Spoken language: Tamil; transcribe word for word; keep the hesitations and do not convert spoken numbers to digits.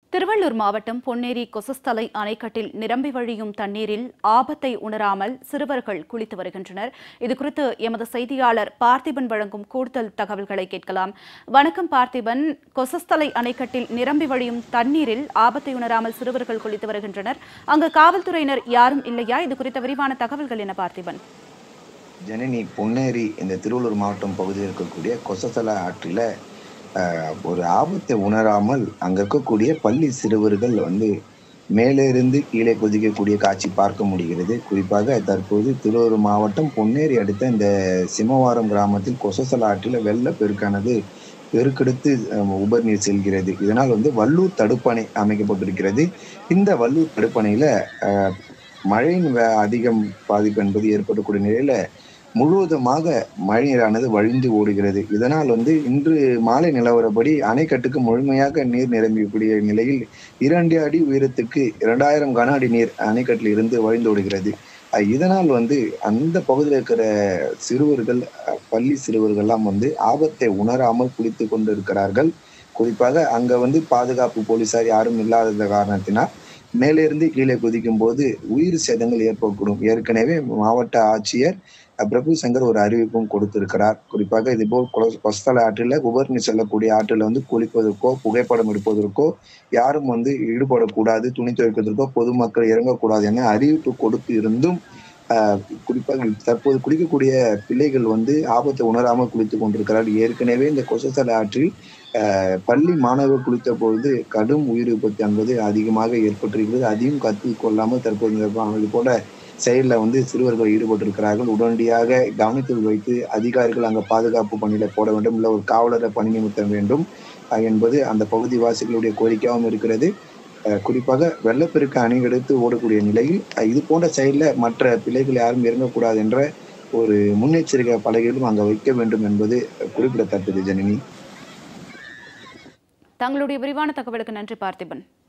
திருவள்ளூர் மாவட்டம் பொன்னேரி கொசஸ்தலை அணைக்கட்டில் நிரம்பி வழியும் தண்ணீரில் ஆபத்தை உணராமல் சிறுவர்கள் குளித்து வருகின்றனர். இதுகுறித்து எமது செய்தியாளர் பார்த்திபன் வழங்கும் கூடுதல் தகவல்களை கேட்கலாம். வணக்கம் பார்த்திபன். கொசஸ்தலை அணைக்கட்டில் நிரம்பி வழியும் தண்ணீரில் ஆபத்தை உணராமல் சிறுவர்கள் குளித்து வருகின்றனர். அங்கு காவல்துறையினர் யாரும் இல்லையா? இது குறித்த விரிவான தகவல்கள் என்ன பார்த்திபன்? ஜனனி, பொன்னேரி இந்த திருவள்ளூர் மாவட்டம் பகுதியில் இருக்கக்கூடிய கொசஸ்தலை ஆற்றில ஒரு ஆபத்தை உணராமல் அங்க இருக்கக்கூடிய பள்ளி சிறுவர்கள் வந்து மேலே இருந்து கீழே குதிக்கக்கூடிய காட்சி பார்க்க முடிகிறது. குறிப்பாக தற்போது திருவள்ளூர் மாவட்டம் பொன்னேரி அடுத்த இந்த சிம்மவாரம் கிராமத்தில் கொசஸ்தலை ஆற்றில வெள்ள பெருக்கானது பெருக்கெடுத்து உபரிநீர் செல்கிறது. இதனால் வந்து வல்லூர் தடுப்பணை அமைக்கப்பட்டிருக்கிறது. இந்த வல்லூர் தடுப்பணையில அஹ் மழையின் அதிகம் பாதிப்பு என்பது ஏற்படக்கூடிய நிலையில முழுவதுமாக மழைநீரானது வழிந்து ஓடுகிறது. இதனால் வந்து இன்று மாலை நிலவரப்படி அணைக்கட்டுக்கு முழுமையாக நீர் நிரம்பக்கூடிய நிலையில் இரண்டு அடி உயரத்துக்கு இரண்டாயிரம் கன அடி நீர் அணைக்கட்டில் இருந்து வழிந்தோடுகிறது. இதனால் வந்து அந்த பகுதியில் இருக்கிற சிறுவர்கள், பள்ளி சிறுவர்கள்லாம் வந்து ஆபத்தை உணராமல் குளித்து கொண்டு இருக்கிறார்கள். குறிப்பாக அங்க வந்து பாதுகாப்பு போலீசார் யாரும் இல்லாத காரணத்தினால் மேலிருந்து கீழே குதிக்கும் போது உயிர் சேதங்கள் ஏற்படக்கூடும். ஏற்கனவே மாவட்ட ஆட்சியர் பிரபு சங்கர் ஒரு அறிவிப்பும் கொடுத்திருக்கிறார். குறிப்பாக இதுபோல் கொசஸ்தலை ஆற்றில உபரிநீர் செல்லக்கூடிய ஆற்றில வந்து குளிப்பதற்கோ புகைப்படம் எடுப்பதற்கோ யாரும் வந்து ஈடுபடக்கூடாது, துணி துவைப்பதற்கோ பொதுமக்கள் இறங்கக்கூடாது என அறிவிப்பு கொடுத்து இருந்தும் ஆஹ் குறிப்பாக தற்போது குளிக்கக்கூடிய பிள்ளைகள் வந்து ஆபத்தை உணராமல் குளித்துக் கொண்டிருக்கிறார்கள். ஏற்கனவே இந்த கொசஸ்தலை ஆற்றில் அஹ் பள்ளி மாணவர் குளித்த பொழுது கடும் உயிர் விபத்து என்பது அதிகமாக ஏற்பட்டிருக்கிறது. அதையும் கருத்தில் கொள்ளாமல் தற்போது இது போல செயலில் வந்து சிறுவர்கள் ஈடுபட்டிருக்கிறார்கள். உடனடியாக கவனத்தில் வைத்து அதிகாரிகள் அங்கே பாதுகாப்பு பணியில போட வேண்டும், இல்லை ஒரு காவலரை பணி நிமித்த வேண்டும் என்பது அந்த பகுதி வாசிகளுடைய கோரிக்கையாகவும் இருக்கிறது. குறிப்பாக வெள்ளப்பெருக்கு அணையெடுத்து ஓடக்கூடிய நிலையில் இது போன்ற செயலில் மற்ற பிள்ளைகள் யாரும் இறங்கக்கூடாது என்ற ஒரு முன்னெச்சரிக்கை பலகைகளும் அங்கே வைக்க வேண்டும் என்பது குறிப்பிடத்தக்கது. ஜனனி, தங்களுடைய விரிவான தகவலுக்கு நன்றி பார்த்திபன்.